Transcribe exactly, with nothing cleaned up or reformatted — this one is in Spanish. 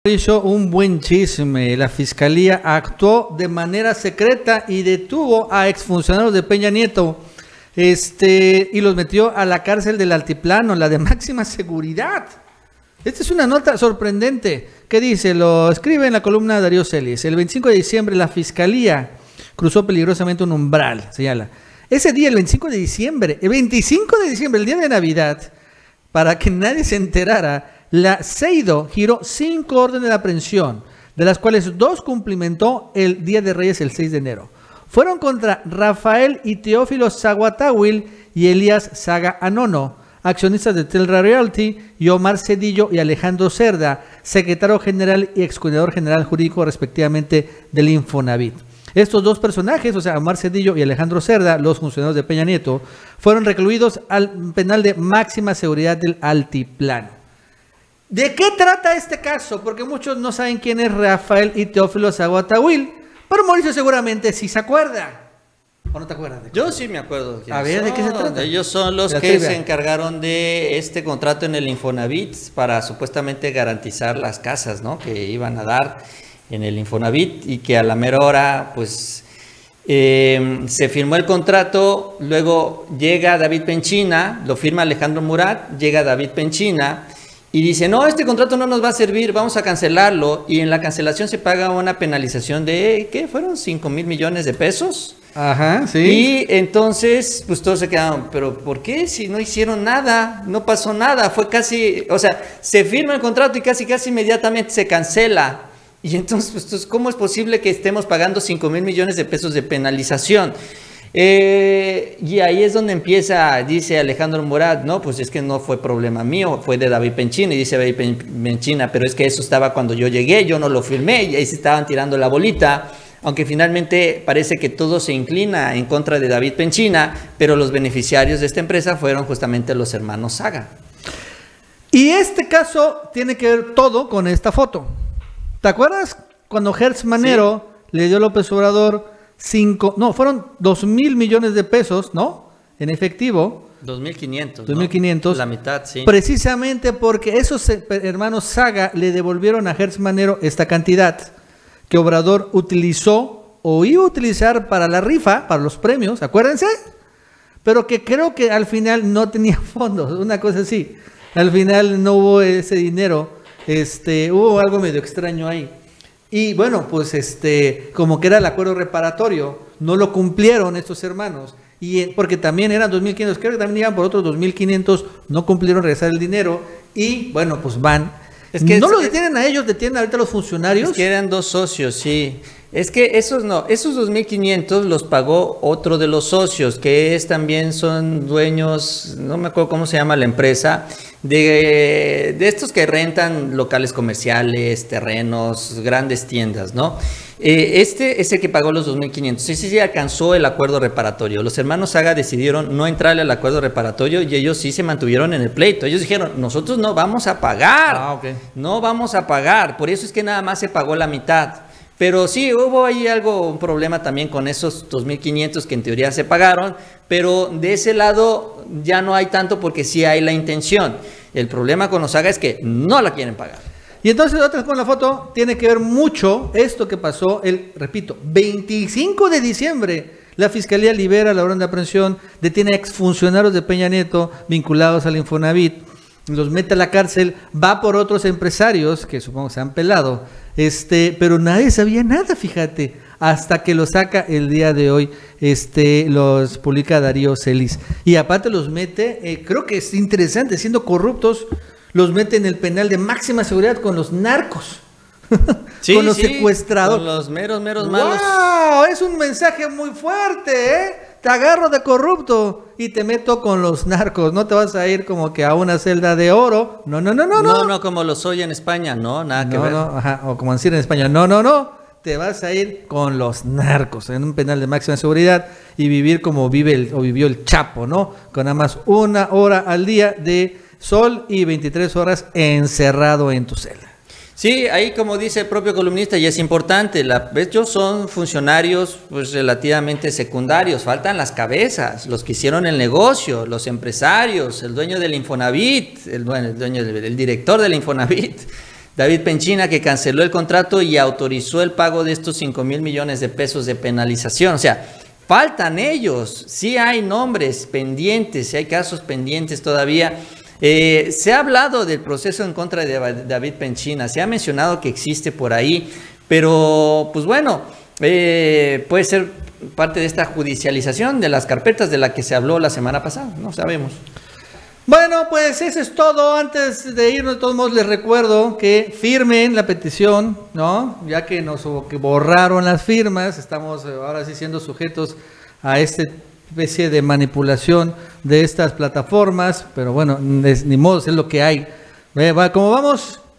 Hizo un buen chisme. La fiscalía actuó de manera secreta y detuvo a exfuncionarios de Peña Nieto este, y los metió a la cárcel del Altiplano, la de máxima seguridad. Esta es una nota sorprendente. ¿Qué dice? Lo escribe en la columna de Darío Celis. El veinticinco de diciembre la fiscalía cruzó peligrosamente un umbral, señala. Ese día, el veinticinco de diciembre, el veinticinco de diciembre, el día de Navidad, para que nadie se enterara, la CEIDO giró cinco órdenes de aprehensión, de las cuales dos cumplimentó el Día de Reyes, el seis de enero. Fueron contra Rafael y Teófilo Zaguatáhuil y Elías Saga Anono, accionistas de Telra Realty, y Omar Cedillo y Alejandro Cerda, secretario general y excoordinador general jurídico respectivamente del Infonavit. Estos dos personajes, o sea, Omar Cedillo y Alejandro Cerda, los funcionarios de Peña Nieto, fueron recluidos al penal de máxima seguridad del Altiplano. ¿De qué trata este caso? Porque muchos no saben quién es Rafael y Teófilo Zaguatáhuil, pero Mauricio seguramente sí se acuerda. ¿O no te acuerdas? De Yo sí me acuerdo. A ver, ¿de qué se trata? Ellos son los que se encargaron de este contrato en el Infonavit para supuestamente garantizar las casas, ¿no?, que iban a dar en el Infonavit, y que a la mera hora, pues, eh, se firmó el contrato. Luego llega David Penchina, lo firma Alejandro Murat, llega David Penchina y dice, no, este contrato no nos va a servir, vamos a cancelarlo. Y en la cancelación se paga una penalización de, ¿qué? ¿Fueron cinco mil millones de pesos? Ajá, sí. Y entonces, pues todos se quedaron, ¿pero por qué? Si no hicieron nada, no pasó nada, fue casi, o sea, se firma el contrato y casi, casi inmediatamente se cancela. Y entonces, pues, ¿cómo es posible que estemos pagando cinco mil millones de pesos de penalización? Eh, y ahí es donde empieza, dice Alejandro Murat, no, pues es que no fue problema mío, fue de David Penchina. Y dice David Penchina, pero es que eso estaba cuando yo llegué, yo no lo firmé, y ahí se estaban tirando la bolita. Aunque finalmente parece que todo se inclina en contra de David Penchina, pero los beneficiarios de esta empresa fueron justamente los hermanos Saga. Y este caso tiene que ver todo con esta foto. ¿Te acuerdas cuando Hertz Manero sí le dio a López Obrador cinco, no, fueron dos mil millones de pesos, ¿no?, en efectivo? dos mil quinientos. dos mil quinientos. ¿no? La mitad, sí. Precisamente porque esos hermanos Saga le devolvieron a Hertz Manero esta cantidad que Obrador utilizó o iba a utilizar para la rifa, para los premios, acuérdense, pero que creo que al final no tenía fondos, una cosa así. Al final no hubo ese dinero, este, hubo algo medio extraño ahí. Y bueno, pues este, como que era el acuerdo reparatorio, no lo cumplieron estos hermanos, y porque también eran dos mil quinientos, creo que también iban por otros dos mil quinientos, no cumplieron regresar el dinero, y bueno, pues van. Es que no es, lo detienen a ellos, detienen ahorita a los funcionarios. Es que eran dos socios, sí. Es que esos no, esos dos mil quinientos los pagó otro de los socios, que es también son dueños, no me acuerdo cómo se llama la empresa, de, de estos que rentan locales comerciales, terrenos, grandes tiendas, ¿no? Eh, este es el que pagó los dos mil quinientos. Sí, sí, sí alcanzó el acuerdo reparatorio. Los hermanos Saga decidieron no entrarle al acuerdo reparatorio y ellos sí se mantuvieron en el pleito. Ellos dijeron, nosotros no vamos a pagar, ah, okay. no vamos a pagar. Por eso es que nada más se pagó la mitad. Pero sí, hubo ahí algo, un problema también con esos dos mil quinientos que en teoría se pagaron, pero de ese lado ya no hay tanto porque sí hay la intención. El problema con los Saga es que no la quieren pagar. Y entonces, otra con la foto, tiene que ver mucho esto que pasó el, repito, veinticinco de diciembre. La Fiscalía libera la orden de aprehensión, detiene a exfuncionarios de Peña Nieto vinculados al Infonavit, los mete a la cárcel, va por otros empresarios que supongo se han pelado, este, pero nadie sabía nada, fíjate, hasta que lo saca el día de hoy, este, los publica Darío Celis. Y aparte los mete, eh, creo que es interesante, siendo corruptos, los mete en el penal de máxima seguridad con los narcos, sí, con los sí, secuestrados. Con los meros, meros malos. ¡Wow! Es un mensaje muy fuerte, ¿eh? Te agarro de corrupto y te meto con los narcos. No te vas a ir como que a una celda de oro. No, no, no, no. No, no, no como lo soy en España. No, nada que no, ver. No, ajá, o como decir en España. No, no, no. Te vas a ir con los narcos en un penal de máxima seguridad y vivir como vive el, o vivió el Chapo, ¿no? Con nada más una hora al día de sol y veintitrés horas encerrado en tu celda. Sí, ahí como dice el propio columnista, y es importante, la, ellos son funcionarios pues relativamente secundarios, faltan las cabezas, los que hicieron el negocio, los empresarios, el dueño del Infonavit, el dueño, el, dueño, el director del Infonavit. David Penchina, que canceló el contrato y autorizó el pago de estos cinco mil millones de pesos de penalización. O sea, faltan ellos, sí hay nombres pendientes, sí hay casos pendientes todavía. Eh, se ha hablado del proceso en contra de David Penchina, se ha mencionado que existe por ahí, pero pues bueno, eh, puede ser parte de esta judicialización de las carpetas de la que se habló la semana pasada, no sabemos. Bueno, pues eso es todo. Antes de irnos, de todos modos, les recuerdo que firmen la petición, ¿no? Ya que nos que borraron las firmas, estamos ahora sí siendo sujetos a esta especie de manipulación de estas plataformas, pero bueno, ni modo, es lo que hay. ¿Cómo vamos?